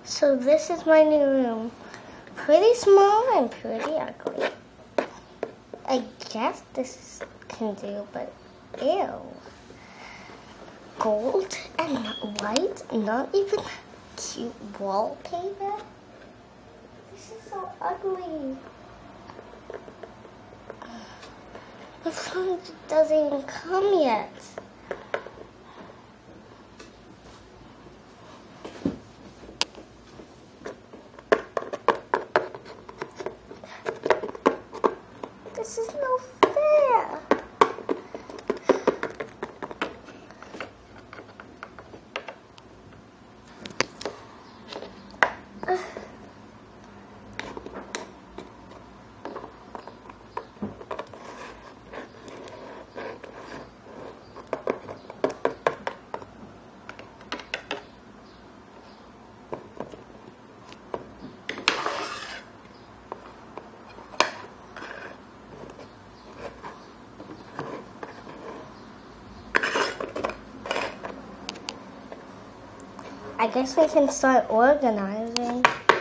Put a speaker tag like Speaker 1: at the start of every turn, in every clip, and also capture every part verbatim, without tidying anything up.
Speaker 1: So this is my new room. Pretty small and pretty ugly. I guess this is, can do, but ew. Gold and white, not even cute wallpaper. This is so ugly. My phone doesn't even come yet. This is no fair. Uh. I guess we can start organizing.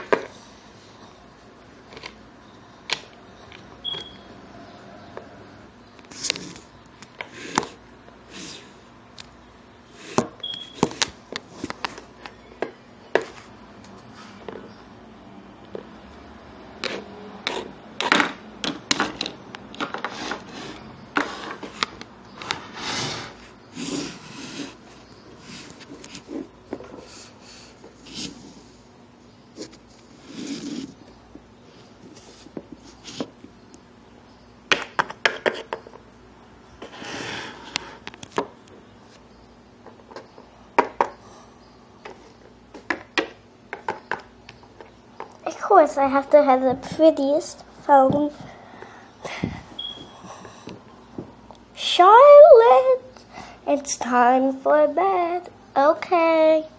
Speaker 1: Of course, I have to have the prettiest phone. Charlotte, it's time for bed. Okay.